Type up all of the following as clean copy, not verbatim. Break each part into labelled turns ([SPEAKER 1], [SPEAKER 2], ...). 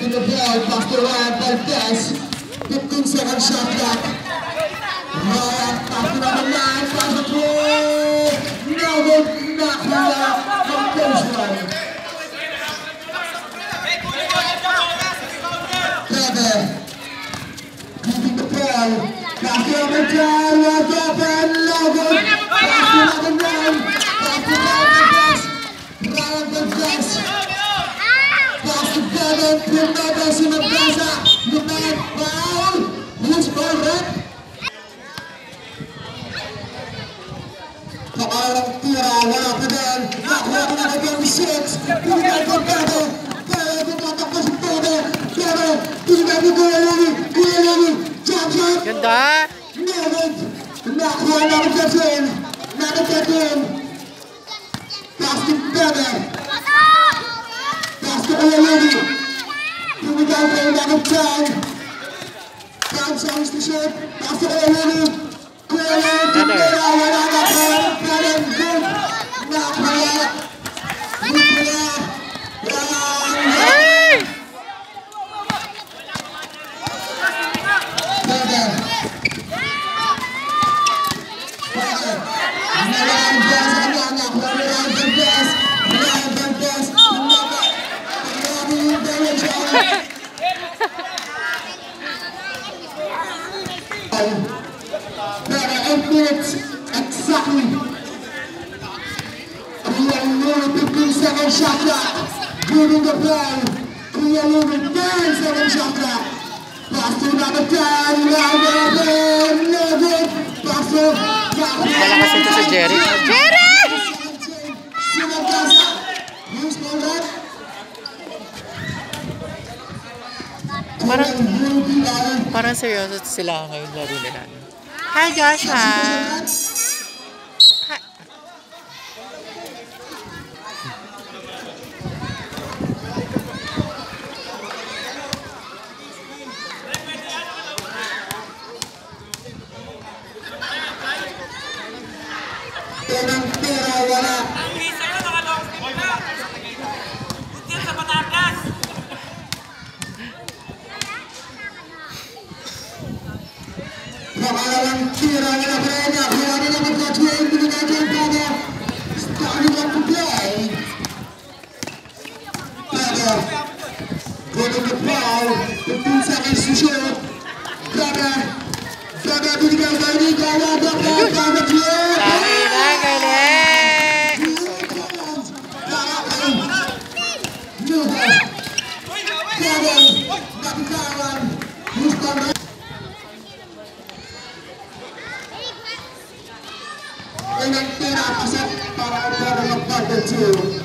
[SPEAKER 1] Getting the ball, pass to Ryan Valdez. 15-second shot clock. Ryan, pass to number 9, pass to 3. No good, Nakuya from baseline. Trevor, keeping the ball. Pass to number 10, wide open, no good. Pass to number 9, pass to Ryan Valdez. Ryan Valdez. Pass to Kevin, Primadas in the plaza. The man, foul. Who's ball red? Pangalang tira, wala pa din. Nakuha ko na ng game 6. Pinagay ko Kevin. Kevin, tumatakbo si Kevin. Kevin, pinagay ko Kuya Lili. Jump shot.
[SPEAKER 2] Ganda.
[SPEAKER 1] Kevin, nakuha na ng Kevin. Pass to Kevin. Pass to Kuya Lili. Pinagay ko ng 10. 5 seconds to shoot. Pass to Kuya Lili. Kuya Lili, tira, wala na pa. Kevin, good. Nakuha. Nakuha.
[SPEAKER 2] Ay!
[SPEAKER 1] Kevin. Ryan Valdez sa kanya. Nakuha ni Ryan Valdez. Ryan Valdez. Grabe yung direction. Pero 8 minutes exactly. Kuya Lili, 15-second shot clock. Giving the ball. Kuya Lili, 10-second shot clock. Pass to number 10. No good. Pass to
[SPEAKER 2] Malakas ito si Jerry. Jerry!
[SPEAKER 1] Sinagasa. Who's ball red?
[SPEAKER 2] Parang seryoso sila ngayon laro nila. Hi Joshua! Hi.
[SPEAKER 1] Pera, wala. Pangalawang tira nila Brenda. Kuha nila mag-graduate. Binigay kay Brenda. Starting up to play. Brenda. Getting the ball. 15 seconds to shoot. Brenda. Brenda binigay kay Nico. Brenda. Brenda.
[SPEAKER 2] Sabi na, galing!
[SPEAKER 1] Kevin. Napitawan. Houston. Ilang tira pasok para mag-number 2.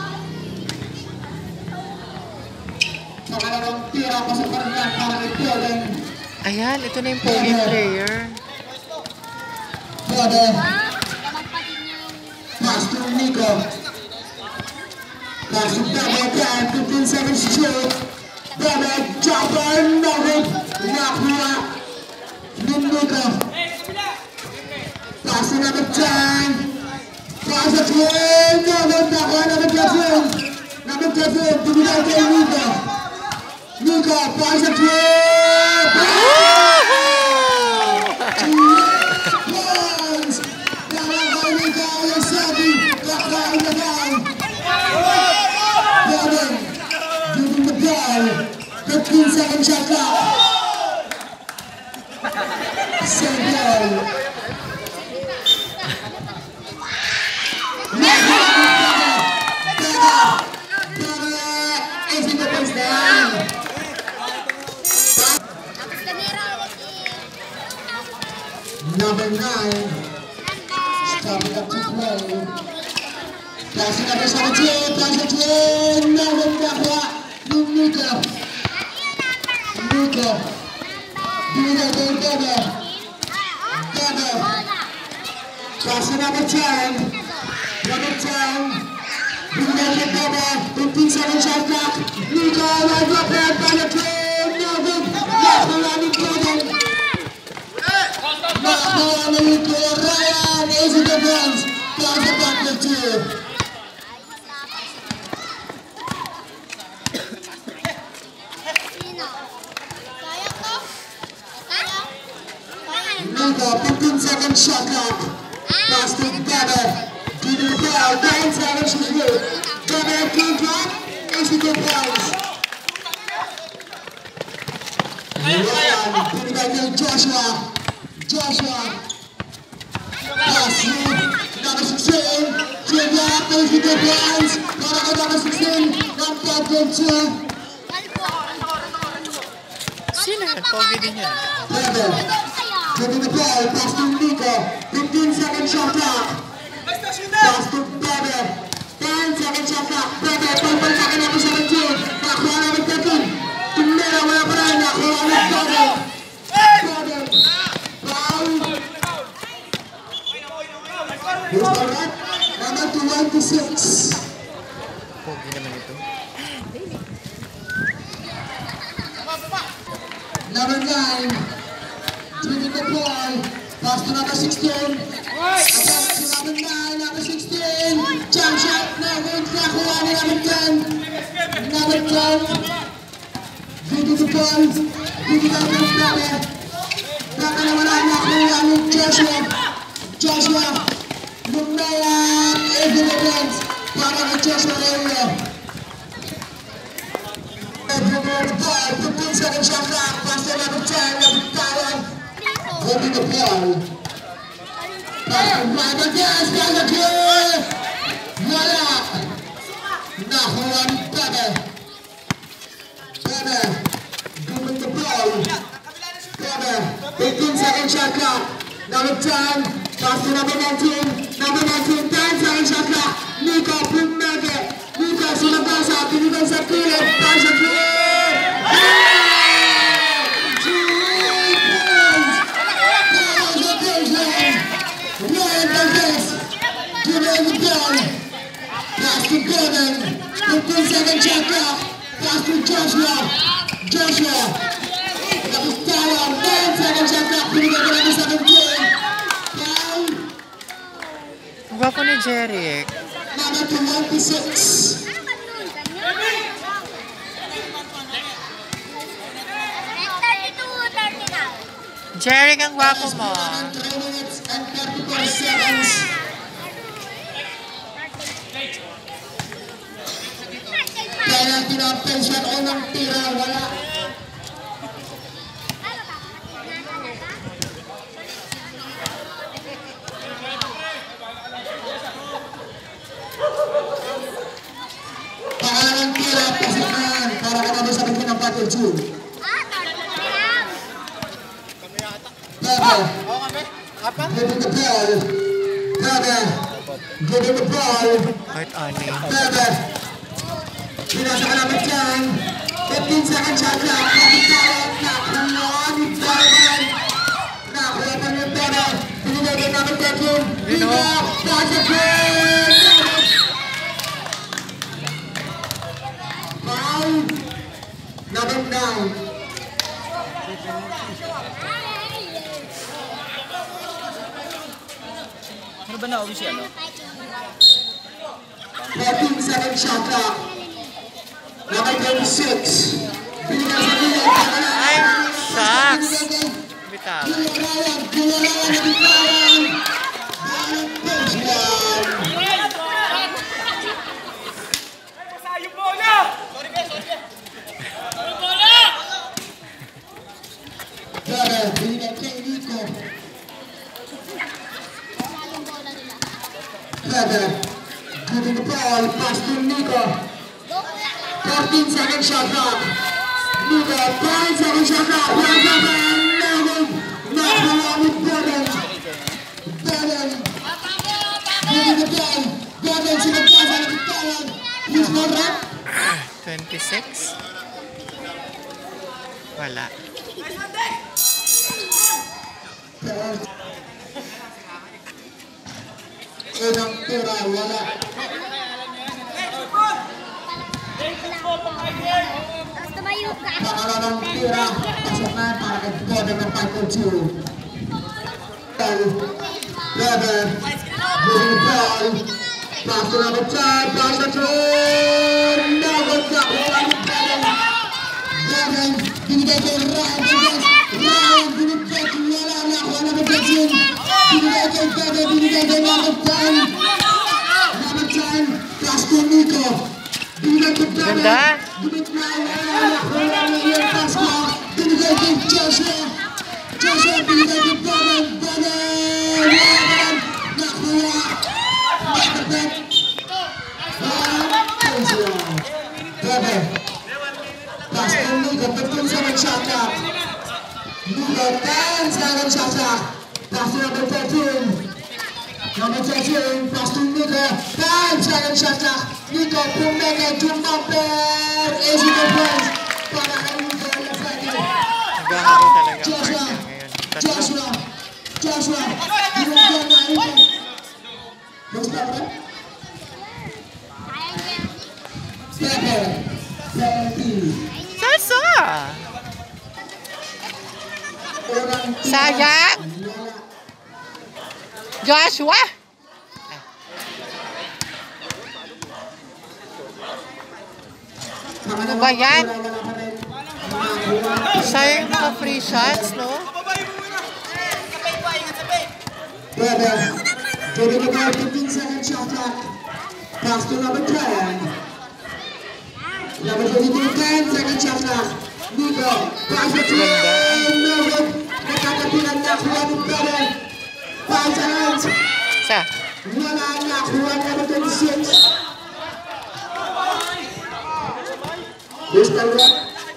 [SPEAKER 1] Pangalawang tira pasok pa rin para mag-Kevin.
[SPEAKER 2] Ayan, ito na yung poging player.
[SPEAKER 1] Kevin. Pass to Nico. Pass to Kevin. 15 seconds to shoot. Kevin, jumper, no good. Nakuha. Nico. Pass to number 10. Pass to 12. No good. Nakuha number 13. Number 13. Binigay kay Nico. Nico, pass to 12. Giving the ball, 15-second shot clock. Same ball. Is in the first down. Number 9. Starting up to play. Passing up to 17, pass to 10, no good, Nakuha. Nico. Binigay kay Bebe. Passing number 10. Number 10. Binigay kay Bebe. 15-second shot clock. Nico, wide open, pass to 10, no good. Nakuha ni Kevin. Nakuha ni Nico. Ryan is in the defense. Pass it back to 2. Nico, 15-second shot clock. Pass to Bebe. Give it the ball. 9 seconds to shoot. Bebe, clean clock. 82 points. Ryan, give it back to Joshua. Joshua. Pass to number 16. Julia, 82 points. Para kay number 16. Ng Pogba 2.
[SPEAKER 2] Sino yan? Pogi din yan.
[SPEAKER 1] Bebe. Give the ball, pass to Nico, 15-second shot clock. Pass to Bebe, 10-second shot clock. Bebe, pulpul sa akin number 17. Nakuha namin 13. Tumira, wala pa rin. Nakuha namin Bebe. Bebe, foul. Who's the red? Number 26.
[SPEAKER 2] Pogi naman ito.
[SPEAKER 1] Number 9. Dribbling the ball, pass to number 16. Pass to number 9, number 16. Jump shot, no good. Nakuha ni number 10. Number 12. Dribbling the ball, dribbling out ng Bebe. Baka na wala, nakuha ni Joshua. Joshua, Lumaya, 80 points. Para kay Joshua Reyes. Dribbling the ball, 15-second shot clock. Pass to number 10, number 5. Holding the ball. Pass to Michael Diaz, pass to Cliff. Wala. Nakuha ni Bebe. Bebe, dribbling the ball. Bebe, 15-second shot clock. Number 10, pass to number 19. Number 19, 10-second shot clock. Nico, Pumege. Nico, sinabasa, binigay sa Cliff. Pass to Cliff. Pass to Gordon, 15-second shot clock. Pass to Joshua. Joshua. Tapos Tawa, 10-second shot clock. Binigay ko natin sa 17. Foul.
[SPEAKER 2] Ang gwapo ni Jeric.
[SPEAKER 1] Number 26.
[SPEAKER 2] Jeric, ang gwapo mo.
[SPEAKER 1] 3 minutes and 34 seconds. Penalty na pension o ng tira, wala. Pangalan ng tira, pasakan. Para ka naman sa ng battle 2. Bebe, giving the ball. Bebe, giving the ball.
[SPEAKER 2] Kahit ani.
[SPEAKER 1] Bebe. Pinasa ka naman dyan. 15-second shot clock. Nakitawag. Nakuha ni Bebe. Nakuha pa ni Bebe. Pinilagay namin 13. Nico. Pass it in. Foul. Number 9.
[SPEAKER 3] Ano ba na official?
[SPEAKER 1] 14-second shot clock. Number 26. Binigay sa Nico.
[SPEAKER 2] Ay, shucks. Bitaw. Giving the ball, pass to Nico. 14-second shot clock. Nico, 10-second shot clock. One second, Melvin. Nakuha ni Borden. Borden. Giving the ball. Borden, sinagpasa ng bitawan. Please, Borden. 26. Wala.
[SPEAKER 1] Unang tira, wala. Pangalan ng tira, pasok na para kay Borden ng 5-2. Bebe, giving the ball. Pass to number 10, pass to 2. Nagot na, wala ni Bebe. Beben, binigay kay Ryan Valdez. Ryan, binigay kay wala nakuha na mag-jetsin. Binigay kay Beben, binigay kay Ramatan. Ramatan, pass to Nico. Binigay kay Beben. Binigay wala yung pass ko. Binigay kay Joshua. Joshua, binigay kay Beben. Beben, nakuha. Nakapit. Beben. Pass to Nico, 15-second shot clock. Nico, 10-second shot clock. Pass to number 13. Number 13, pass to Nico. 10-second shot clock. Nico, pumeke, tumapir. Easy defense. Para kay Nico, left right. Joshua. Joshua. Joshua. Binigyan na Nico. Basta ba? Beben. 17.
[SPEAKER 3] Sasa! Sayang! Joshua! Ano ba yan? Sayang mga free shots, no?
[SPEAKER 1] Beben. Giving it out 15-second shot clock. Pass to number 10. Number 22, 10-second shot clock. Nico, pass it to no good. Nakakapilan na kuha ni Beben. 5 seconds.
[SPEAKER 3] Sa?
[SPEAKER 1] Wala na kuha number 26. Gusto mo?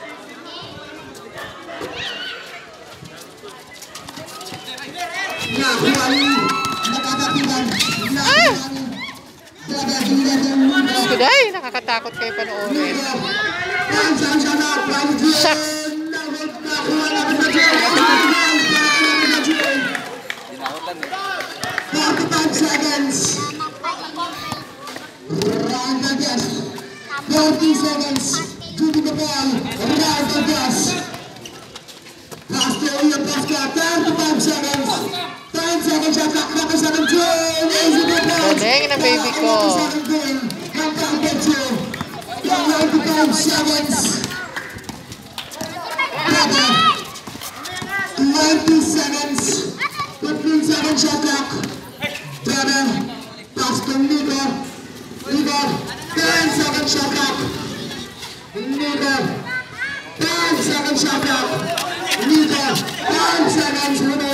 [SPEAKER 1] Nakuha ni. Nakakapilan. Nakuha ni. Dadahilan ng Nico.
[SPEAKER 3] Kuday, nakakatakot kayo panoorin. Shucks!
[SPEAKER 1] 45 seconds. Ryan Valdez. 40 seconds. To the ball. Ryan Valdez. Pass to Ian Pasca. 35 seconds. 10 seconds shot clock. Number 17. Easy defense.
[SPEAKER 3] Galing na baby ko.
[SPEAKER 1] 95 seconds. 20 seconds. 15-second shot clock. Beben. Pass to Nico. Nico. 10-second shot clock. Nico. 10-second shot clock. Nico. 10 seconds.